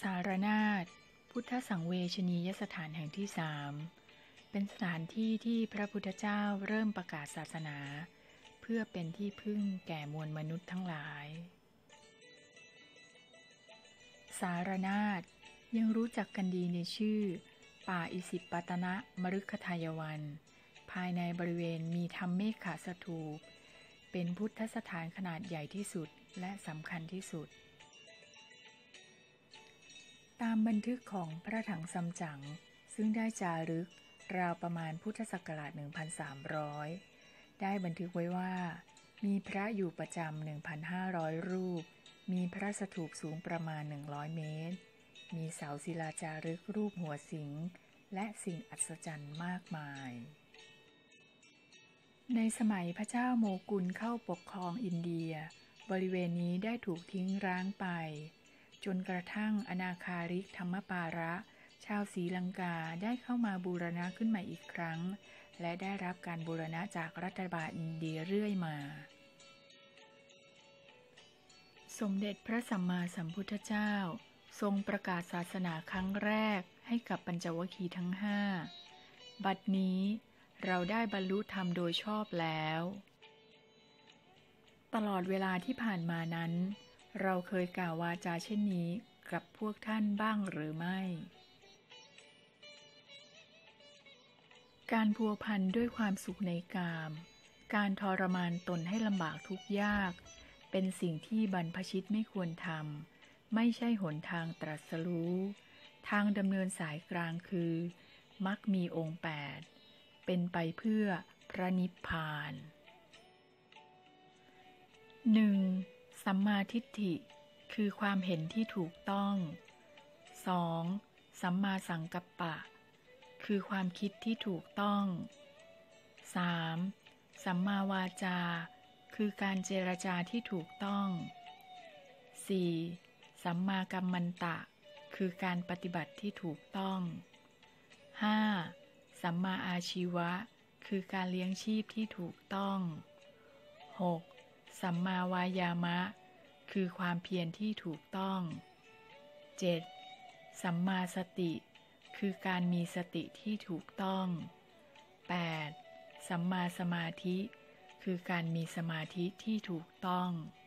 สารนาถพุทธสังเวชนียสถานแห่งที่3เป็นสถานที่ที่พระพุทธเจ้าเริ่มประกาศศาสนาเพื่อเป็นที่พึ่งแก่มวลมนุษย์ทั้งหลายสารนาถยังรู้จักกันดีในชื่อป่าอิสิปตนมฤคทายวันภายในบริเวณมีธรรมเมฆสถูปเป็นพุทธสถานขนาดใหญ่ที่สุดและสำคัญที่สุดตามบันทึกของพระถังซัมจั๋งซึ่งได้จารึกราวประมาณพุทธศักราช 1300 ได้บันทึกไว้ว่ามีพระอยู่ประจำ 1,500 รูปมีพระสถูปสูงประมาณ 100 เมตรมีเสาศิลาจารึกรูปหัวสิงห์และสิ่งอัศจรรย์มากมายในสมัยพระเจ้าโมกุลเข้าปกครองอินเดียบริเวณนี้ได้ถูกทิ้งร้างไปจนกระทั่งอนาคาริกธรรมปาระชาวศรีลังกาได้เข้ามาบูรณะขึ้นมาอีกครั้งและได้รับการบูรณะจากรัฐบาลอินเดียเรื่อยมาสมเด็จพระสัมมาสัมพุทธเจ้าทรงประกาศศาสนาครั้งแรกให้กับปัญจวัคคีย์ทั้ง5บัดนี้เราได้บรรลุธรรมโดยชอบแล้วตลอดเวลาที่ผ่านมานั้นเราเคยกล่าววาจาเช่นนี้กับพวกท่านบ้างหรือไม่การพัวพันด้วยความสุขในกามการทรมานตนให้ลำบากทุกข์ยากเป็นสิ่งที่บรรพชิตไม่ควรทำไม่ใช่หนทางตรัสรู้ทางดำเนินสายกลางคือมรรคมีองค์8เป็นไปเพื่อพระนิพพาน 1. สัมมาทิฏฐิคือความเห็นที่ถูกต้อง 2. สัมมาสังกัปปะคือความคิดที่ถูกต้อง 3. สัมมาวาจาคือการเจรจาที่ถูกต้อง 4. สัมมากัมมันตะคือการปฏิบัติที่ถูกต้อง 5. สัมมาอาชีวะคือการเลี้ยงชีพที่ถูกต้อง 6. สัมมาวายามะคือความเพียรที่ถูกต้อง 7. สัมมาสติคือการมีสติที่ถูกต้อง 8. สัมมาสมาธิคือการมีสมาธิที่ถูกต้อง